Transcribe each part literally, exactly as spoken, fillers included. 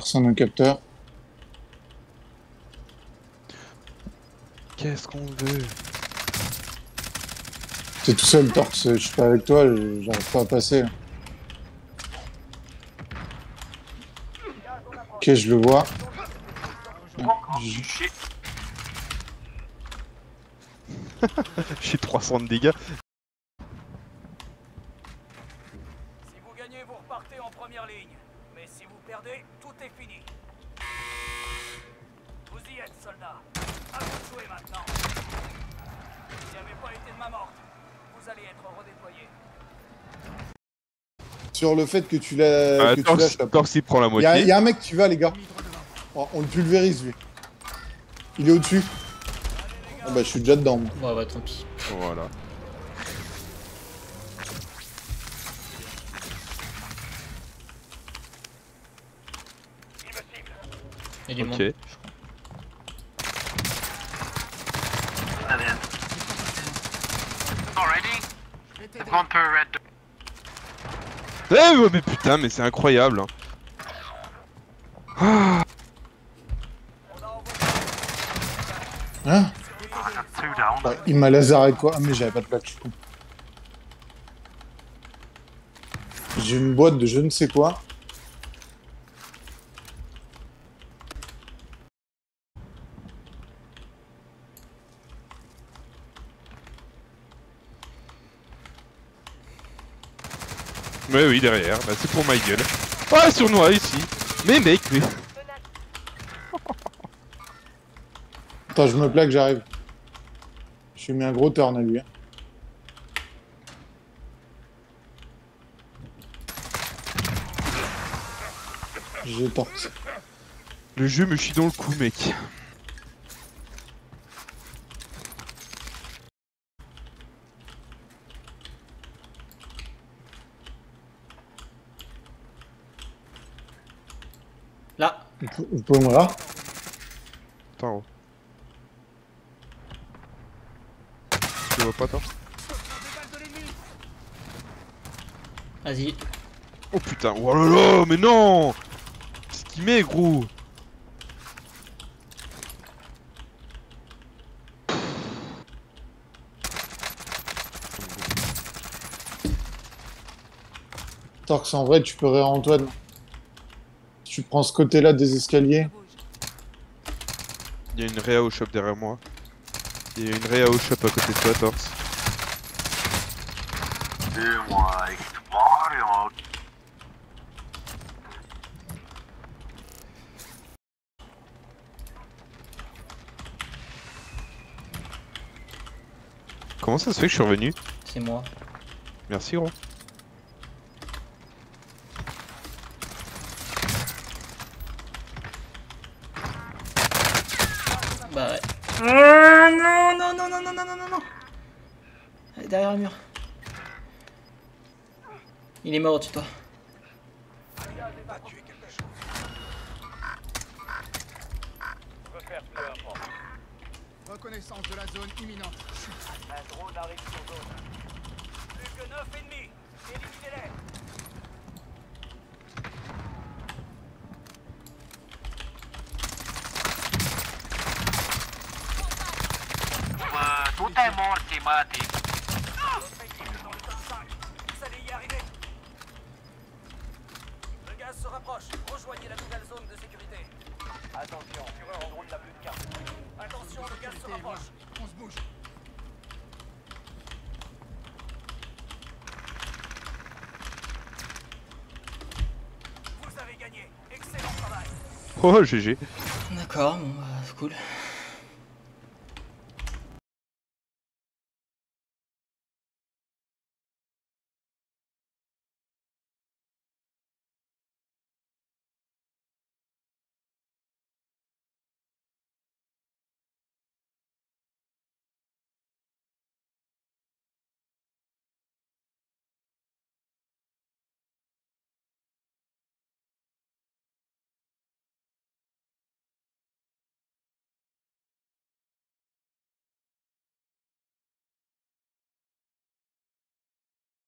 Personne au capteur. Qu'est-ce qu'on veut? T'es tout seul, Torx. Je suis pas avec toi, j'arrive pas à passer. Ok, je le vois. Je- J'ai trois cents de dégâts. Si vous gagnez, vous repartez en première ligne. Mais si vous perdez, tout est fini. Vous y êtes, soldats. À vous de jouer maintenant. Vous n'y avez pas été de ma morte. Vous allez être redéployés. Sur le fait que tu l'as, Ah, que tu lâches Torx, la. Torx, il prend la Il y, a- moitié. y a un mec qui va, les gars. Oh, on le pulvérise, lui. Il est au-dessus. Ah bah, je suis déjà dedans, moi. Ouais, ouais, tant pis. Voilà. Il est Ok. mort. Eh ouais, mais putain, mais c'est incroyable. Hein. Ah. Hein bah, il m'a laseré quoi? Ah, mais j'avais pas de plaque, je suis con. J'ai une boîte de je ne sais quoi. Ouais, oui, derrière. Bah, c'est pour ma gueule. Ah, sur moi, ici. Mais mec, mais... Attends, je me plaque, j'arrive. Je lui ai mis un gros turn à lui. Hein. J'ai Torx. Le jeu me chie dans le cou, mec. Là. Vous vous pouvez me voir? Attends. Tu le vois pas, toi? Vas-y. Oh putain, oh là là, mais non! Qu'est-ce qu'il met, gros? Torx, en vrai, tu peux rire Antoine. Tu prends ce côté-là des escaliers. Il y a une réa au shop derrière moi. Il y a une réa au shop à côté de toi, Torx. Comment ça se fait que je suis revenu? C'est moi. Merci, gros. Bah ouais. Ah, non, non, non, non, non, non, non, non, non. Elle est derrière le mur. Il est mort au-dessus de toi. Reconnaissance de la zone imminente. Un drone arrive sur zone. Plus que neuf ennemis. Éliminez-les. Tout est mort, Timothy. Votre équipe est dans le top cinq. Vous allez y arriver. Le gaz se rapproche. Rejoignez la nouvelle zone de sécurité. Attention, fureur en drone n'a plus de carte. Attention, le gaz se rapproche. On se bouge. Vous avez gagné. Excellent travail. Oh, G G. D'accord, bon bah c'est cool.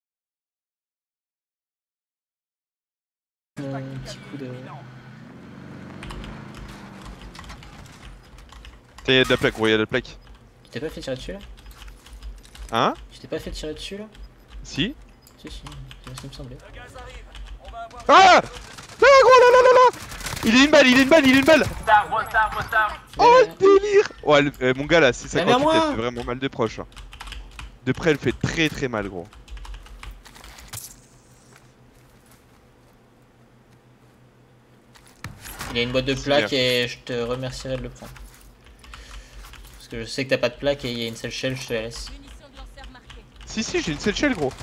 Euh, un petit coup de... Tiens, y'a de la plaque, gros, y'a de la plaque. Tu t'es pas fait tirer dessus là? Hein? Tu t'es pas fait tirer dessus là? Si? Si, si, c'est ce qui me semblait. Le gaz arrive. On va avoir... Ah! Ah, gros, là, là, là, là! Il est une balle, il est une balle, il est une balle! Retard, retard, retard. Oh, le délire! Ouais, le- euh, mon gars là, si ça Mais vers continue, moi. elle fait vraiment mal de proche. Hein. De près, elle fait très très mal, gros. Il y a une boîte de C'est plaques bien. et je te remercierai de le prendre. Parce que je sais que t'as pas de plaque et il y a une seule shell, je te la laisse. Munitions de lanceur marquée. Si, si, j'ai une Setchel, gros.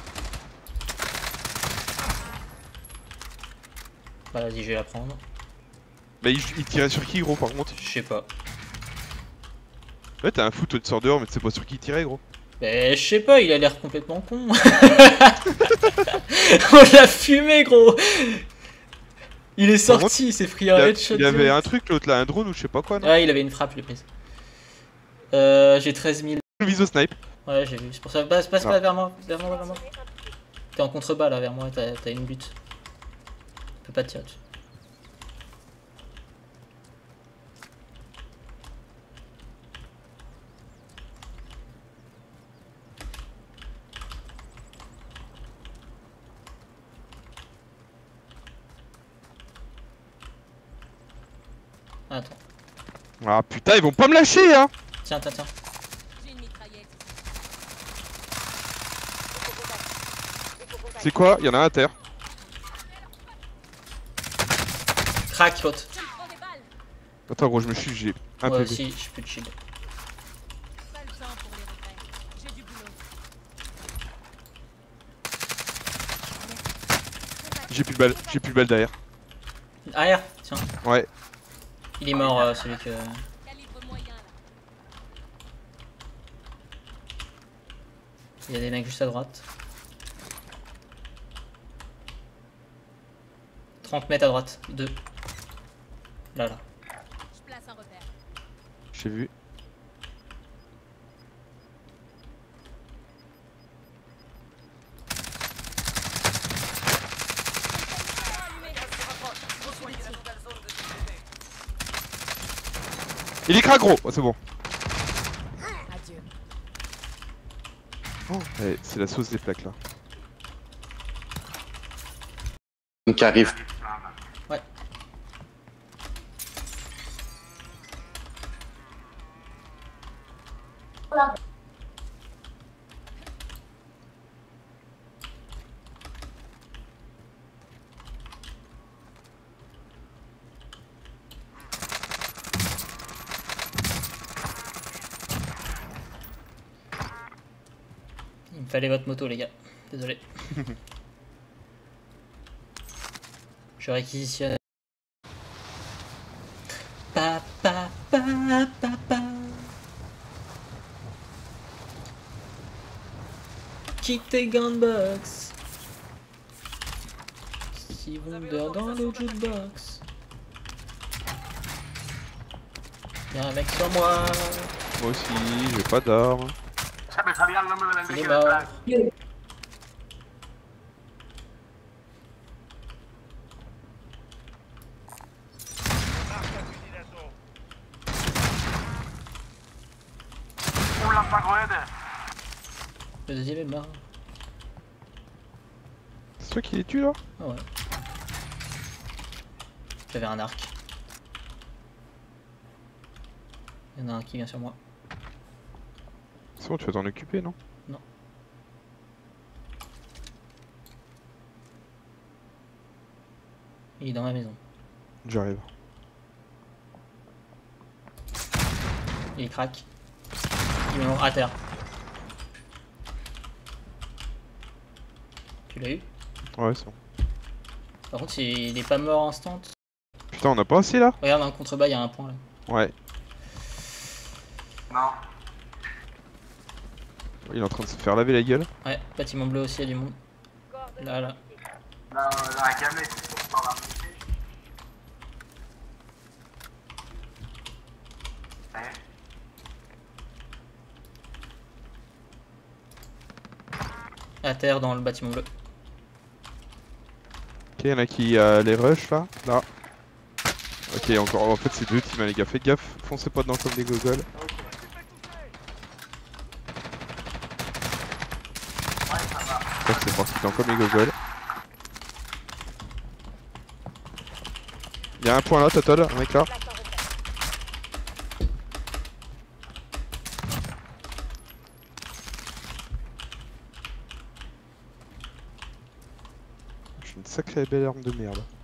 Bah vas-y, je vais la prendre. Mais il, il tirait sur qui, gros, par contre? Je sais pas. Ouais, t'as un foot, tu sors dehors, mais tu sais pas sur qui il tirait, gros. Bah je sais pas, il a l'air complètement con. On l'a fumé, gros. Il est sorti, il s'est pris Il, un a- headshot. il avait direct. un truc, l'autre là, un drone ou je sais pas quoi, non? Ah, il avait une frappe, je l'ai prise. Euh, j'ai treize mille. Le viso snipe. Ouais, j'ai vu. C'est pour ça. Passe, passe Ah. pas vers moi. Vers moi, vers moi. T'es en contrebas là, vers moi. T'as t'as une butte. Tu peux pas te tirer dessus. Attends. Ah putain, ils vont pas me lâcher, hein! Tiens, tiens, tiens. J'ai une mitraillette. C'est quoi? Y'en a un à terre. Crac, l'autre. Je me prends des balles. Attends, gros, je me suis, j'ai un Moi P V. aussi, je peux de shield. Pas le temps pour les regrets. J'ai du boulot. J'ai plus de balles, j'ai plus de balles derrière. Arrière, tiens. Ouais. Il est mort, euh, celui que. Calibre moyen là. Il y a des mecs juste à droite. trente mètres à droite. Deux. Là, là. Je place un repère. J'ai vu. Rejoignez la nouvelle zone de sécurité. Il est crack, gros! Oh, c'est bon. Adieu. Oh, ouais, c'est la sauce des plaques là. Qui arrive. Ouais. Il me fallait votre moto, les gars. Désolé. Je réquisitionne. Pa, pa, pa, pa, pa. Kick tes gunbox. Si Wonder dans le jukebox. Y'a un mec sur moi. Moi aussi, j'ai pas d'armes. Il est mort. Le deuxième est mort. C'est toi qui les tue là? Ah ouais. J'avais un arc. Il y en a un qui vient sur moi. C'est bon, tu vas t'en occuper, non? Il est dans ma maison. J'arrive. Il craque. Il est à terre. Tu l'as eu? Ouais, c'est bon. Par contre, il est pas mort instant. Putain, on a pas assez là? Regarde, dans le contrebas, il y a un point là. Ouais. Non. Il est en train de se faire laver la gueule. Ouais, bâtiment bleu aussi, il y a du monde. Là, là. À terre dans le bâtiment bleu. Ok, y'en a qui euh, les rush là. Là. Ok, encore. En fait, c'est deux teams, hein, les gars. Faites gaffe, foncez pas dedans comme des gogoles. Tac, c'est parti dedans comme des gogoles. Y'a un point là, Total, un mec là. J'ai une sacrée belle arme de merde.